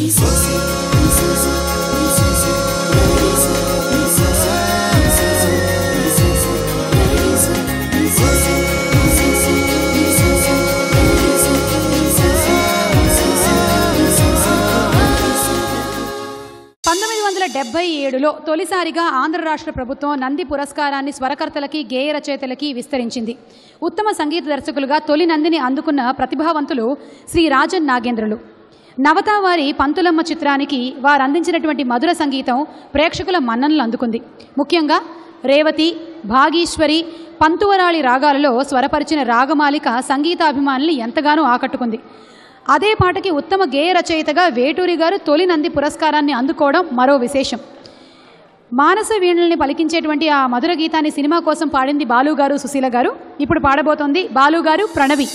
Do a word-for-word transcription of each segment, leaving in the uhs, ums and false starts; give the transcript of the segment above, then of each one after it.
డెబ్బై ఏడులో తొలిసారిగా ఆంధ్ర రాష్ట్ర ప్రభుత్వం నంది పురస్కారాన్ని స్వరకర్తలకి గేయ రచయితలకి విస్తరించింది. ఉత్తమ సంగీత దర్శకులుగా తొలి నందిని అందుకున్న ప్రతిభావంతులు శ్రీ రాజన్ నాగేంద్రులు. నవతా వారి పంతులమ్మ చిత్రానికి వారు అందించినటువంటి మధుర సంగీతం ప్రేక్షకుల మన్ననలు అందుకుంది. ముఖ్యంగా రేవతి, భాగీశ్వరి, పంతువరాళి రాగాలలో స్వరపరిచిన రాగమాలిక సంగీతాభిమానుల్ని ఎంతగానో ఆకట్టుకుంది. అదే పాటకి ఉత్తమ గేయ రచయితగా వేటూరి గారు తొలి నంది పురస్కారాన్ని అందుకోవడం మరో విశేషం. మానస వీణల్ని పలికించేటువంటి ఆ మధుర గీతాన్ని సినిమా కోసం పాడింది బాలు గారు, సుశీల గారు. ఇప్పుడు పాడబోతోంది బాలు గారు, ప్రణవి.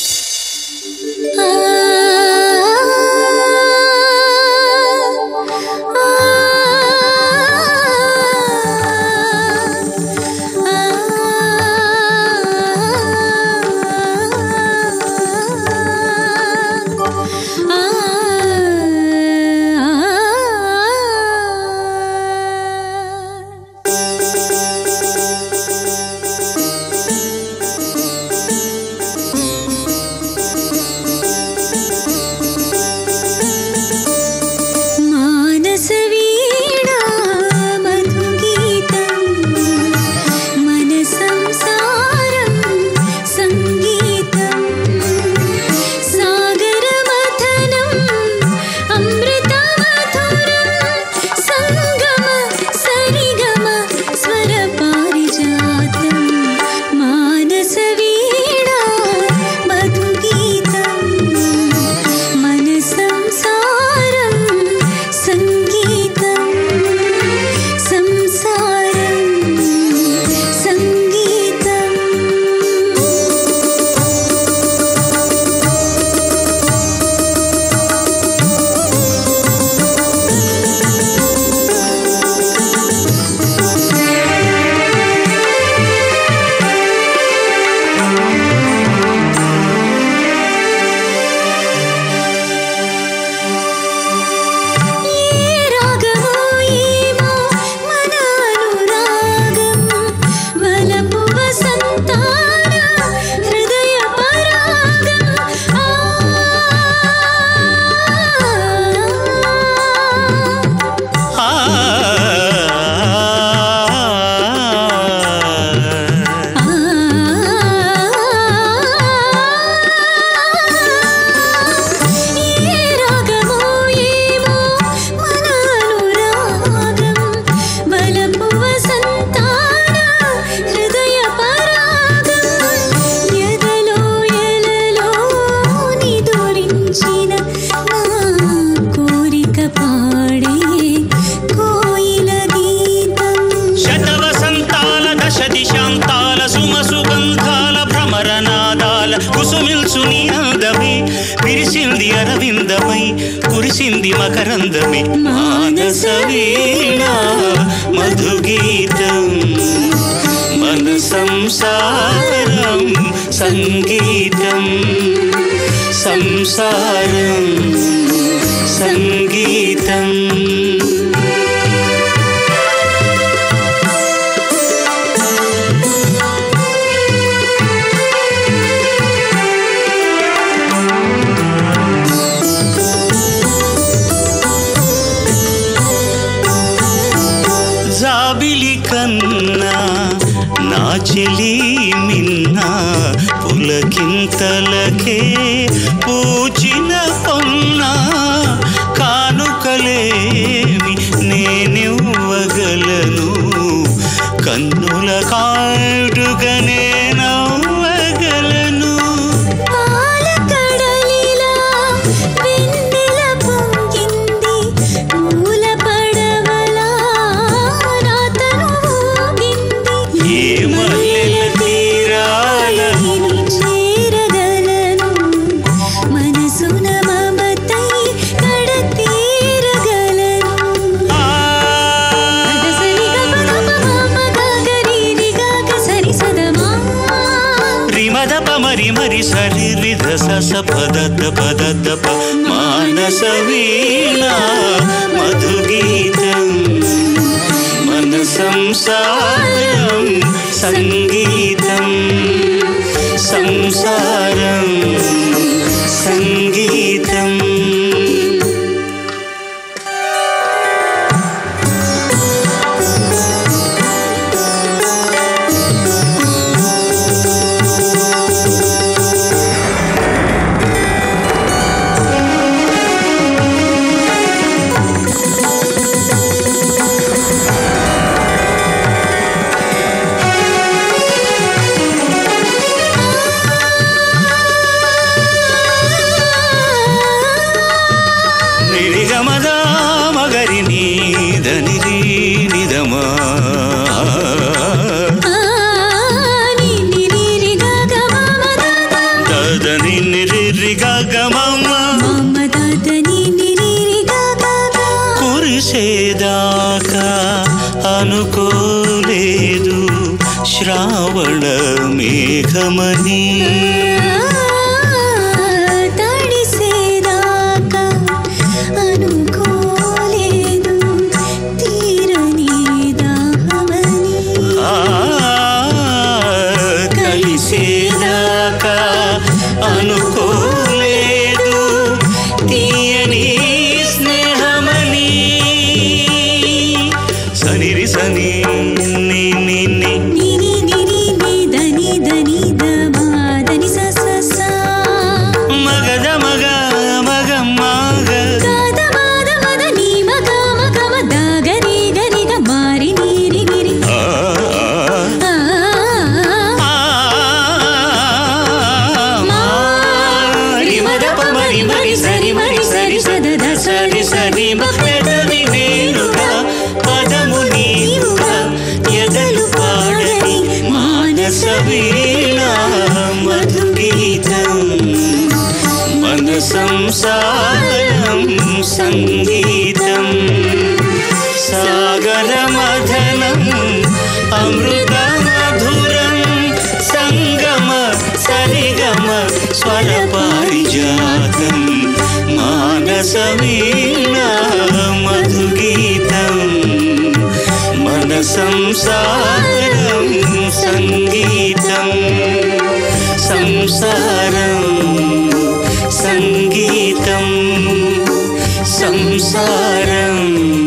కురిసింది మకరందమే మానస వీణా మధుగీతం మన సంసారం సంగీతం సంసారం సంగీతం. చెలి మిన్నా పులకింతలకే పూచిన పొన్నా కానుకలేమి నేనివ్వగలను కన్నుల కాటుగనే నవ్వగలను. సరి సరి ధ స పద ద పద ద ప మానస వీణా సంసారం సంగీతం సంసారం సంగీతం కురిసేదాకా అనుకోలేదు శ్రావణ మేఘమని తడిసేదాకా అనుకోలేదు తీరని దాహమని కలిసేదాకా అనుకోలేదు తీయని స్నేహమని సనిరి సని ని ని ని నిని నిని ని దని దని దమా దని స స స మగద మగ మగ మగ గద మద మద ని మగ మగ మద గరి గరి గ మారి నీరి నిరి ఆ ఆ మారి మద పమరి మరి సరి మరి సరి సద ద సరి సరి మగదవి వేరుగా పదము నీవుగా ఎదలు పాడని మానస వీణ మధుగీతం మన సంసారం సంగీతం సాగర మధనం అమృత మధురం సంగమ సరిగమ స్వర పారిజాతం మానస వీణ మధుగీతం మన సంసారం సంగీతం సంసారం సంగీతం సంసారం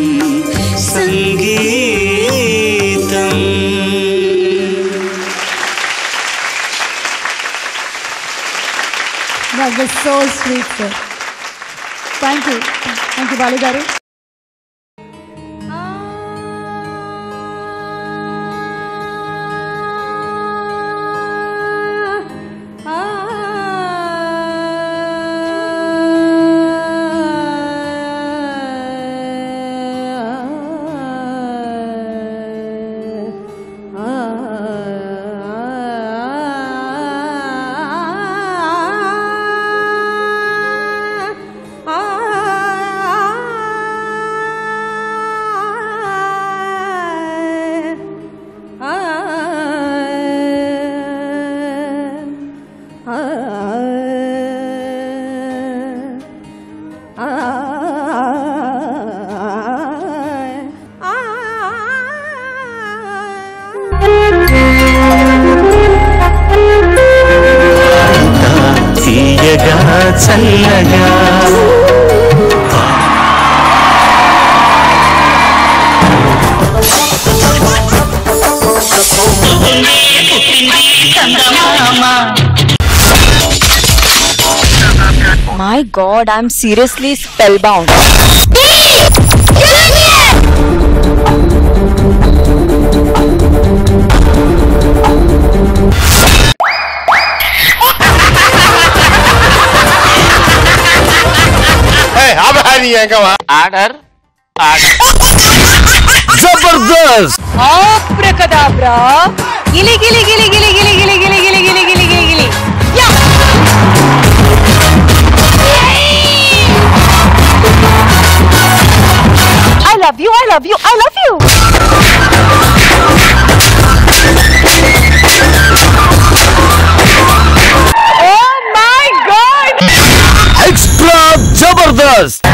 సంగీతం. That was so sweet, sir. Thank you. Thank you, Balu garu. తీయగా చల్లగా My God, I'm seriously spellbound. Order, order. Zabardast! Abracadabra! Gili gili gili gili gili gili gili gili gili gili gili gili. Yeah! I love you, I love you, I love you! Oh my God! Extra Zabardast!